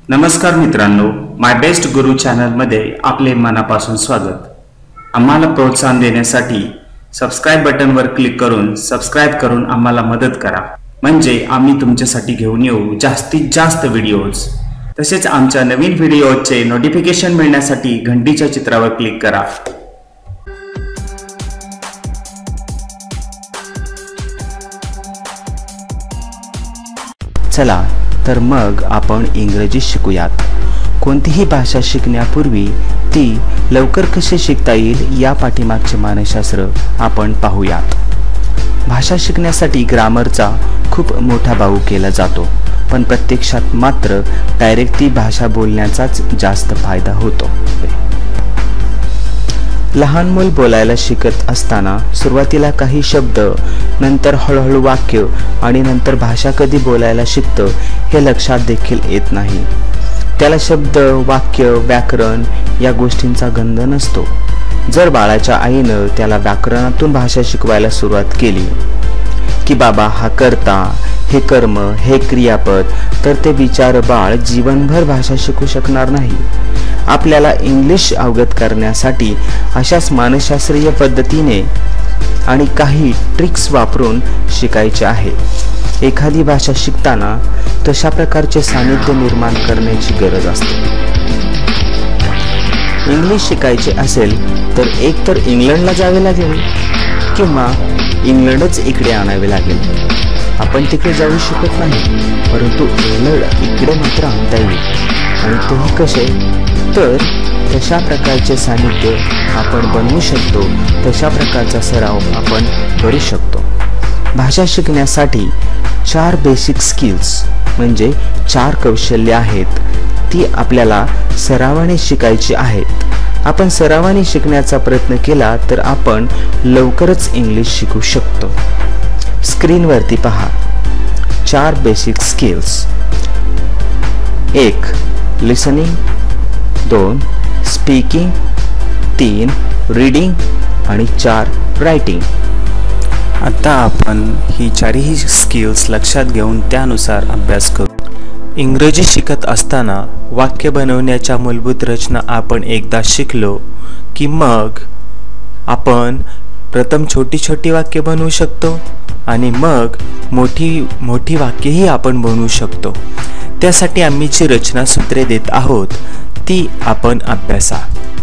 नमस्कार मित्रांनो, माय बेस्ट गुरु चॅनलमध्ये आपले मनापासून स्वागत। आम्हाला प्रोत्साहन देण्यासाठी सबस्क्राइब बटनवर क्लिक करून सबस्क्राइब करून आम्हाला मदत करा, म्हणजे आम्ही तुमच्यासाठी घेऊन येऊ जास्तीत जास्त व्हिडिओज। तसेच आमच्या नवीन व्हिडिओचे नोटिफिकेशन मिळण्यासाठी घंटीच्या चित्रावर क्लिक करा। चला तर मग आपण इंग्रजी शिकूयात। कोणतीही भाषा शिकण्यापूर्वी ती लवकर कशी शिकता येईल या पाठीमागचे मानसशास्त्र आपण पाहूयात। भाषा शिकण्यासाठी ग्रामरचा खूप मोठा बाऊ केला जातो, पण प्रत्यक्षात मात्र डायरेक्ट ती भाषा बोलण्याचाच जास्त फायदा होतो। लहान मूल बोलायला शिकत असताना सुरुवातीला काही शब्द, नंतर हळूहळू वाक्य आणि नंतर भाषा कधी बोलायला शिकतं हे लक्षात देखील येत नाही। त्याला शब्द, वाक्य, व्याकरण या गोष्टींचा गंध नसतो। जर बाळाच्या आईनं त्याला व्याकरणातून भाषा शिकवायला सुरुवात केली की बाबा हा कर्ता, हे कर्म, हे क्रियापद, तर ते बिचार बाळ जीवनभर भाषा शिकू शकणार नाही। आपल्याला इंग्लिश अवगत करण्यासाठी अशाच मानसशास्त्रीय पद्धतीने आणि काही ट्रिक्स वापरून शिकायचे आहे। एखादी भाषा शिकताना तशा प्रकारचे सानिध्य निर्माण करण्याची गरज असते। इंग्लिश शिकायचे असेल तर एकतर इंग्लंडला जावे लागेल किंवा इंग्लंडच इकडे आणावे लागेल। आपण तिकडे जाऊ शकत नाही, परंतु इंग्लंड इकडे मात्र आणता येईल। आणि तेही कसे? तर तशा प्रकारचे सानिध्य आपण बनवू शकतो, तशा प्रकारचा सराव आपण करू शकतो। भाषा शिकण्यासाठी 4 बेसिक स्किल्स म्हणजे 4 कौशल्य आहेत, ती आपल्याला सरावाने शिकायची आहेत। आपण सरावाने शिकण्याचा प्रयत्न केला तर आपण लवकरच इंग्लिश शिकू शकतो। स्क्रीनवरती पहा 4 basic skills. 1 listening, 2 speaking, 3 reading आणि 4 रायटिंग। आता आपण ही 4ही स्किल्स लक्षात घेऊन त्यानुसार अभ्यास करू। इंग्रजी शिकत असताना वाक्य बनवण्याच्या मूलभूत रचना आपण एकदा शिकलो की मग आपण प्रथम छोटी छोटी वाक्य बनवू शकतो आणि मग मोठी वाक्यही आपण बनवू शकतो। त्यासाठी आम्ही जी रचना सूत्रे देत आहोत ती आपण अभ्यासा।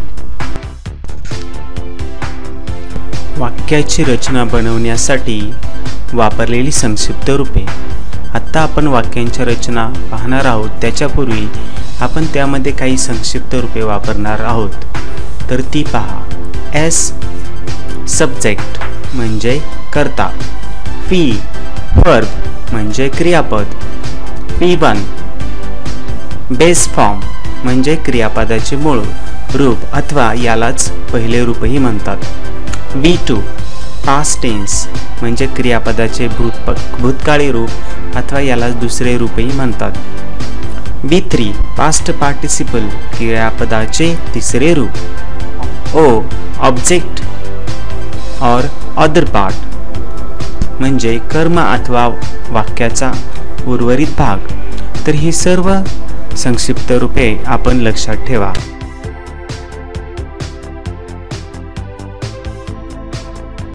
वाक्याची रचना बनवण्यासाठी वापरलेली संक्षिप्त रूपे। आता आपण वाक्यांच्या रचना पाहणार आहोत, त्याच्यापूर्वी आपण त्यामध्ये काही संक्षिप्त रूपे वापरणार आहोत, तर ती पहा। एस सब्जेक्ट म्हणजे कर्ता, पी वर्ब म्हणजे क्रियापद, P1 बेस फॉर्म म्हणजे क्रियापदाचे मूळ रूप अथवा यालाच पहिले रूपही म्हणतात, V2 पास्ट टेन्स म्हणजे क्रियापदाचे भूतकाळी रूप अथवा यालाच दुसरे रूपही म्हणतात, V3 पास्ट पार्टिसिपल क्रियापदाचे तिसरे रूप, O ऑब्जेक्ट और अदर पार्ट म्हणजे कर्म अथवा वाक्याचा उर्वरित भाग। तर ही सर्व संक्षिप्त रूपे आपण लक्षात ठेवा।